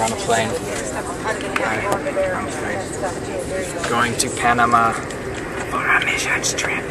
We're on a plane. Going to Panama for a missions trip.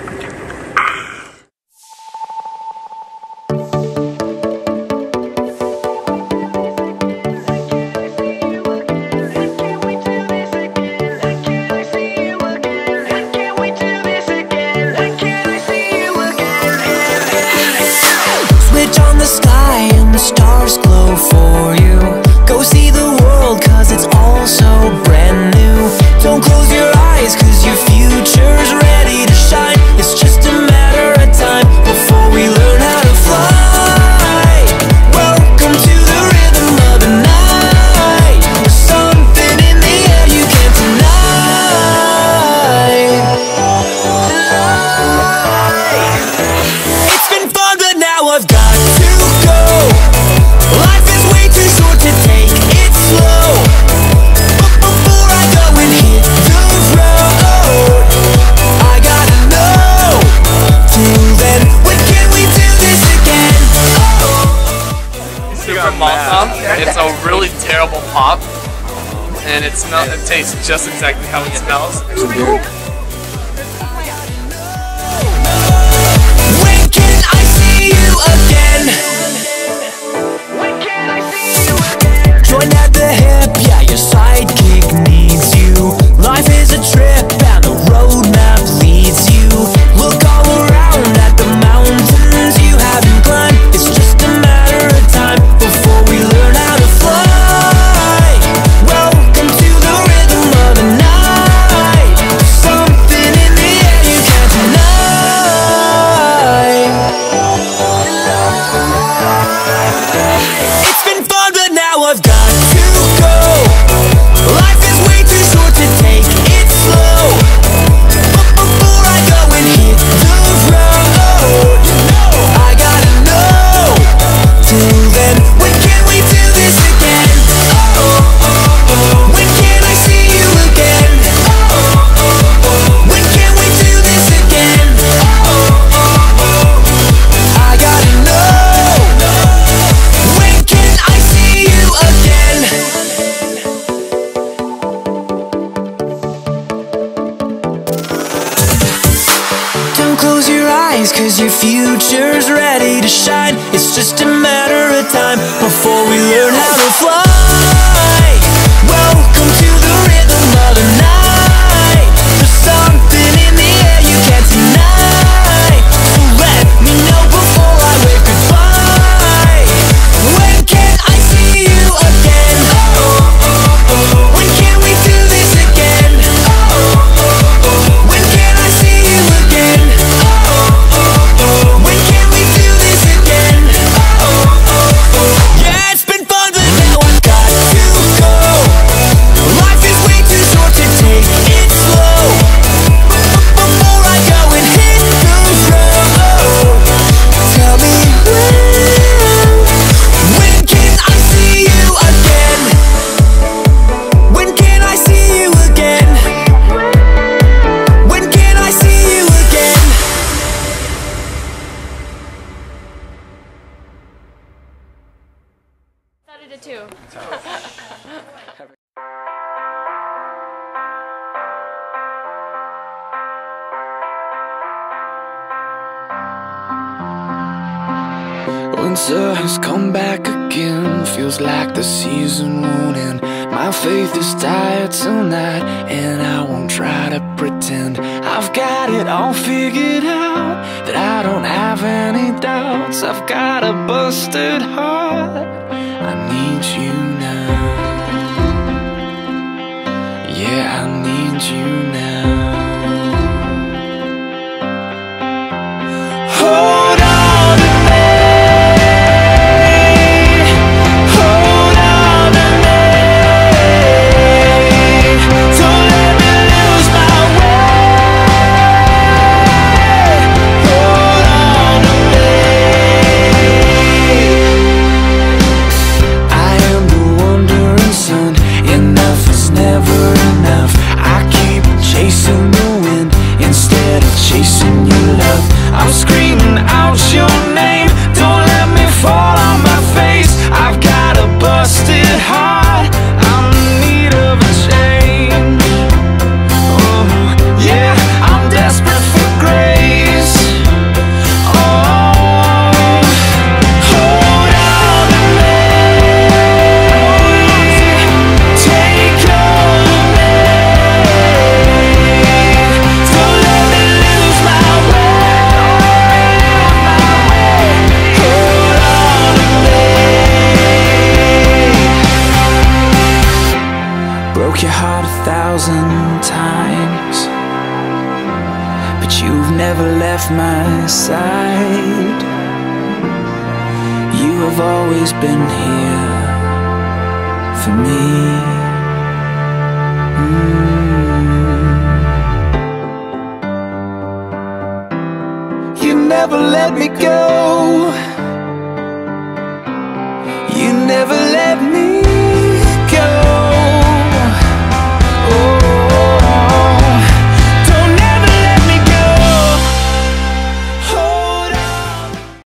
Switch on the sky and the stars glow for you. Go see the world cause it's all so brand new. Don't close your eyes cause your future's ready to shine. It's just a matter of time before we learn how to fly. Welcome to the rhythm of the night. There's something in the air you can't deny. It's been fun but now I've got to go. Life is way too short to take it slow. But before I go and hit the road, I gotta know. Till then, when can we do this again? Super Malta. It's a really terrible pop, and it tastes just exactly how it smells. When can I see you again? Join at the hip, yeah, your sidekick needs you. Life is a trip and the roadmap leads you. Look all around at the mountains you haven't climbed. It's just a matter of time before we learn how to fly. Welcome to the rhythm of the night. There's something in the air you can't deny. It's been fun but now I've got to go. Life is way too short to take it slow. But before I go and hit the road, I gotta know. Till then, when can we do this again? When can I see you again? When can we do this again? I gotta know. When can I see you again? Don't close your eyes cause your future's ready to shine. It's just a matter of time before we learn how to fly. Welcome to the rhythm of the night. There's something in the air you can't deny. So let me know before I wave goodbye. When can I see you again? When can we do this again? When can I see you again? When can we do this again? Yeah, it's been fun but now I've got to go. Life is way too short to take it slow. Before I go and hit the road, tell me when can I see you again? When can I see you again? When can I see you again? Started it too. Winter has come back again. Feels like the season won't end. My faith is tired tonight, and I won't try to pretend I've got it all figured out, that I don't have any doubts. I've got a busted heart. I need you now. Yeah, I need you now. Hold on to me. Hold on to me. Don't let me lose my way. Hold on to me. I am the wandering son. Enough is never enough. I keep chasing your heart 1,000 times, but you've never left my side. You have always been here for me. You never let me go. You never let